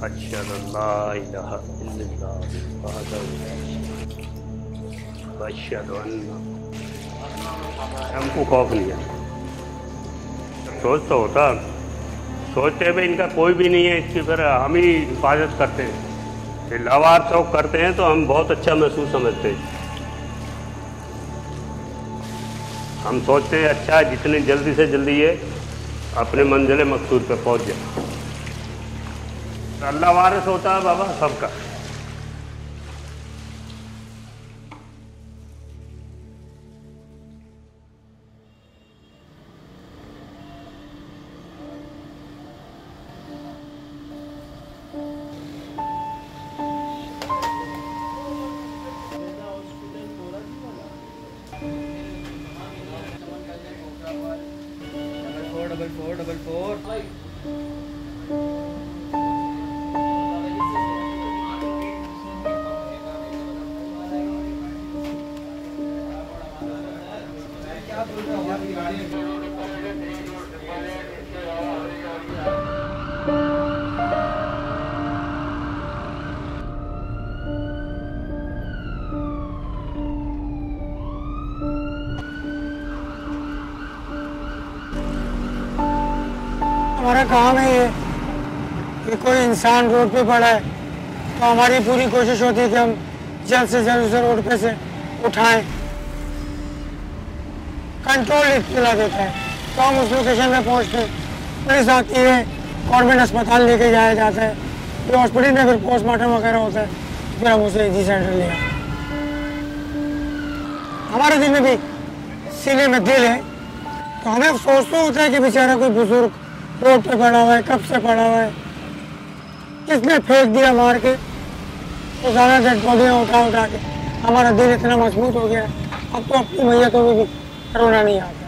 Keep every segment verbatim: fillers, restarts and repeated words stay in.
अशहदु अल्ला इलाहा इल्लल्लाह वहदहु ला शरीका लहु व अशहदु अन्ना हमको खौफ नहीं है। सोच तो होता, सोचते हैं भाई इनका कोई भी नहीं है, इसकी फिर हम ही हिफाजत करते हैं, लावार शौक करते हैं तो हम बहुत अच्छा महसूस समझते हैं। हम सोचते हैं अच्छा जितनी जल्दी से जल्दी ये अपने मंजिल मकसूद पे पहुंच जाए। अल्लाह वारिस होता है बाबा सबका। डबल फोर डबल फोर हमारा काम है ये कि कोई इंसान रोड पे पड़ा है तो हमारी पूरी कोशिश होती है कि हम जल्द से जल्द उसे रोड पे से उठाएं। कंट्रोल इतना देता है तो हम उस लोकेशन पे पहुंचते हैं, पुलिस आती है, गवर्नमेंट अस्पताल लेके जाया जाता है, फिर हॉस्पिटल में फिर पोस्टमार्टम वगैरह होता है, फिर हम उसे इजी सेंटर ले आते हैं। हमारे दिल में भी सीने में दिल है तो हमें अफसोस तो होता है कि बेचारा कोई बुजुर्ग रोड पे पड़ा हुआ है, कब से पड़ा हुआ है, किसने फेंक दिया मार के, तो सारा डेड बॉडियाँ उठा उठा के हमारा दिल इतना मजबूत हो गया है, अब तो अपनी मैयतों में भी रोना नहीं आता।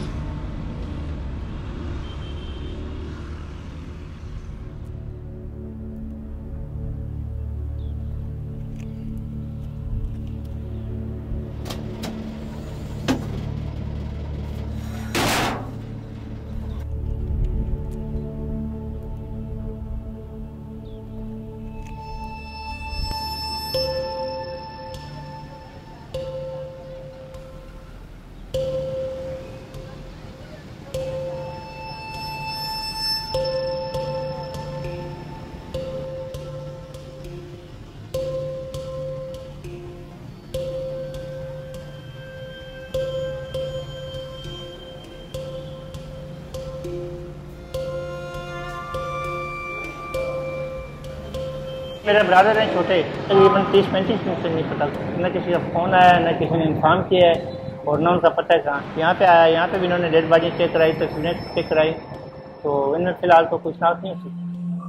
मेरे ब्रदर हैं छोटे, तकरीबन तीस पैंतीस मिनट से नहीं पता, न किसी का फ़ोन आया, न किसी ने इन्फॉर्म किया है और न उनका पता है कहाँ। यहाँ पे आया, यहाँ पे भी इन्होंने डेड बॉडी चेक कराई, तस्वीरें चेक कराई, तो इनमें फ़िलहाल तो कुछ नाक नहीं हो सकती।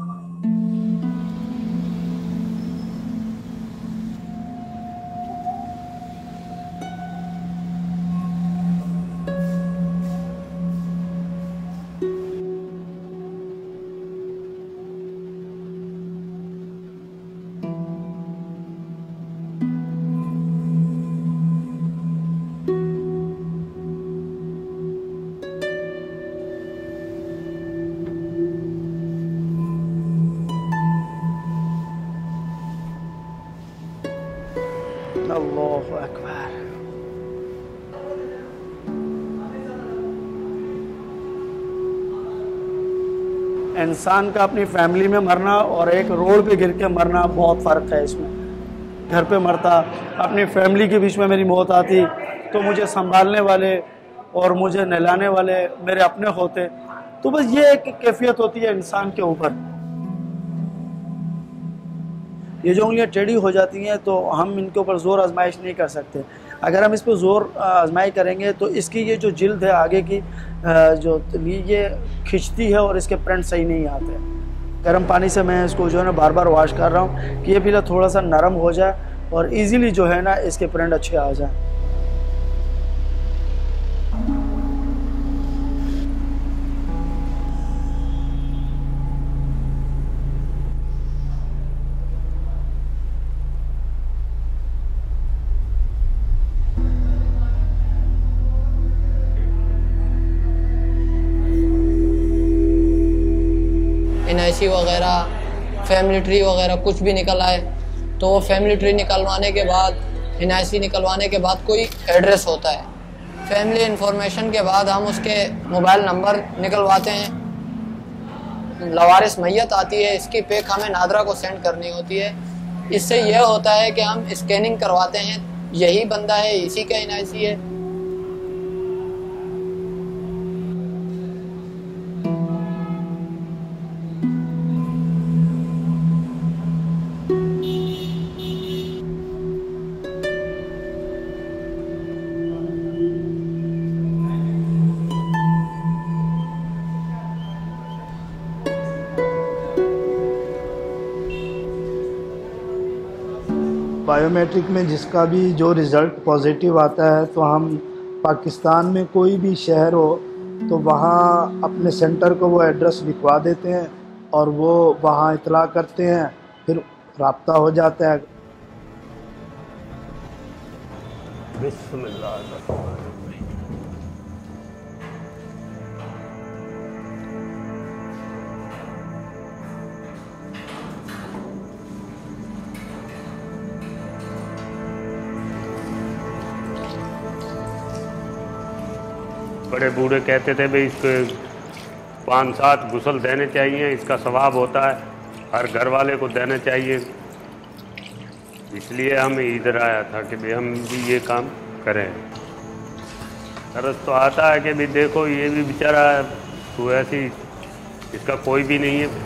अल्लाहु अकबर। इंसान का अपनी फैमिली में मरना और एक रोड पे गिर के मरना बहुत फ़र्क है इसमें। घर पे मरता, अपनी फैमिली के बीच में मेरी मौत आती तो मुझे संभालने वाले और मुझे नहलाने वाले मेरे अपने होते, तो बस ये एक कैफियत होती है इंसान के ऊपर। ये जो उंगलियां टेढ़ी हो जाती हैं तो हम इनके ऊपर ज़ोर आजमाइश नहीं कर सकते। अगर हम इस पर ज़ोर आजमाई करेंगे तो इसकी ये जो जिल्द है आगे की जो ये खिंचती है और इसके प्रिंट सही नहीं आते। गर्म पानी से मैं इसको जो है ना बार बार वॉश कर रहा हूँ कि ये पीला थोड़ा सा नरम हो जाए और इजीली जो है ना इसके प्रिंट अच्छे आ जाए। एन आई सी वगैरह فیملی ٹری وغیرہ کچھ بھی نکل آئے تو وہ فیملی ٹری نکلوانے کے بعد این آئی سی نکلوانے کے بعد کوئی ایڈریس ہوتا ہے، فیملی انفارمیشن کے بعد ہم اس کے موبائل نمبر نکلواتے ہیں، لوارث میت آتی ہے، اس کی پک ہمیں نادرا کو سینڈ کرنی ہوتی ہے۔ اس سے یہ ہوتا ہے کہ ہم اسکیننگ کرواتے ہیں، یہی بندہ ہے، اسی کا این آئی سی ہے۔ بائیو میٹرک میں جس کا بھی جو رزلٹ پازیٹیو آتا ہے تو ہم پاکستان میں کوئی بھی شہر ہو تو وہاں اپنے سینٹر کو وہ ایڈریس لکھوا دیتے ہیں اور وہ وہاں اطلاع کرتے ہیں، پھر رابطہ ہو جاتا ہے۔ بسم اللہ الرحمن الرحیم۔ بڑے بوڑھے کہتے تھے بھئی اس کو پانچ سات غسل دینے چاہیے، اس کا ثواب ہوتا ہے، ہر گھر والے کو دینا چاہیے، اس لیے ہم ادھر آیا تھا کہ بھئی ہم بھی یہ کام کریں۔ طرز تو آتا ہے کہ بھئی دیکھو یہ بھی بیچارہ تو ایسی اس کا کوئی بھی نہیں ہے،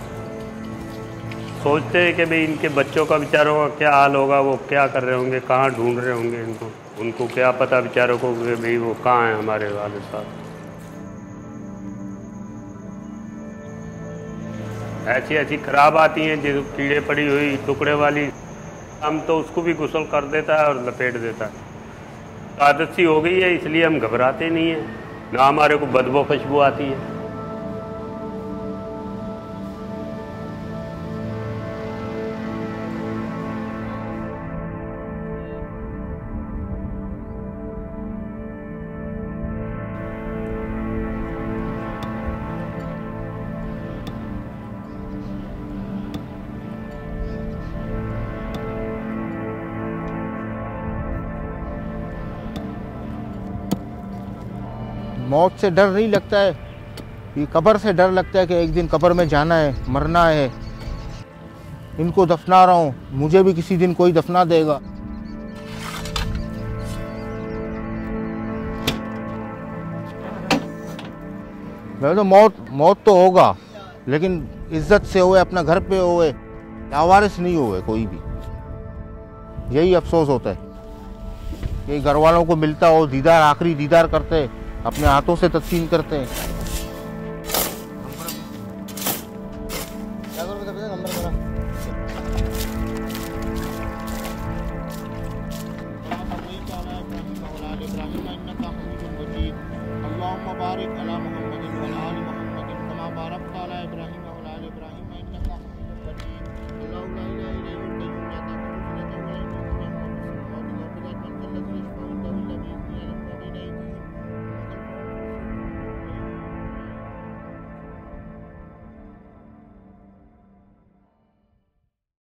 سوچتے ہیں کہ بھئی ان کے بچوں کا بیچاروں کا کیا حال ہوگا، وہ کیا کر رہے ہوں گے، کہاں ڈھونڈ رہے ہوں گے ان کو، ان کو کیا پتہ بیچاروں کو کہ بھئی وہ کہاں ہیں ہمارے والد صاحب۔ ایسی ایسی خراب آتی ہیں جو کیڑے پڑی ہوئی ٹکڑے والی، ہم تو اس کو بھی غسل کر دیتا ہے اور لپیٹ دیتا ہے، عادت سی ہو گئی ہے، اس لیے ہم گھبراتے نہیں ہیں، نہ ہمارے کو بدبو خوشبو آتی ہے۔ موت سے ڈر نہیں لگتا ہے، یہ قبر سے ڈر لگتا ہے کہ ایک دن قبر میں جانا ہے، مرنا ہے۔ ان کو دفنا رہا ہوں، مجھے بھی کسی دن کوئی دفنا دے گا۔ میں تو موت موت تو ہوگا، لیکن عزت سے ہوئے، اپنا گھر پہ ہوئے، لاوارث نہیں ہوئے کوئی بھی۔ یہی افسوس ہوتا ہے کہ گھر والوں کو ملتا ہو، دیدار، آخری دیدار کرتے، اپنے ہاتھوں سے تدفین کرتے ہیں۔